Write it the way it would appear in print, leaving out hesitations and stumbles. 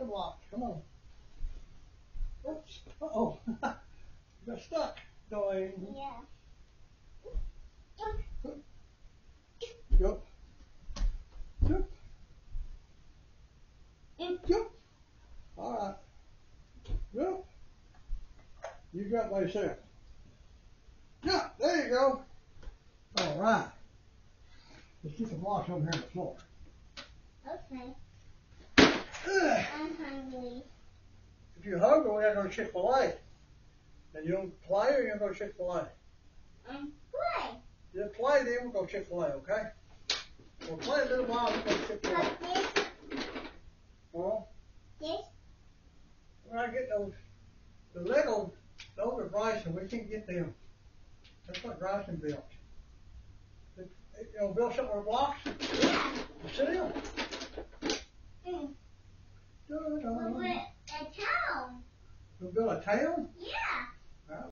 blocks. Come on. Oops. Uh-oh. You got stuck. Going. Yeah. Yup. Yup. Yup. All right. Yup. You got by yourself. Yeah, there you go. All right. Let's get the blocks over here on the floor. Okay. Ugh. I'm hungry. If you're hungry, we gotta go to Chick-fil-A. And you don't play or you don't go to Chick-fil-A? Play. You play, then we'll go to Chick-fil-A, okay? We'll play a little while and go to Chick-fil-A. Like this. Well, This. when I get the Lego, those are Bryson. We can't get them. That's what Bryson built. You know, build something with blocks? Yeah. Sit down. We're a town. You build a town? Yeah.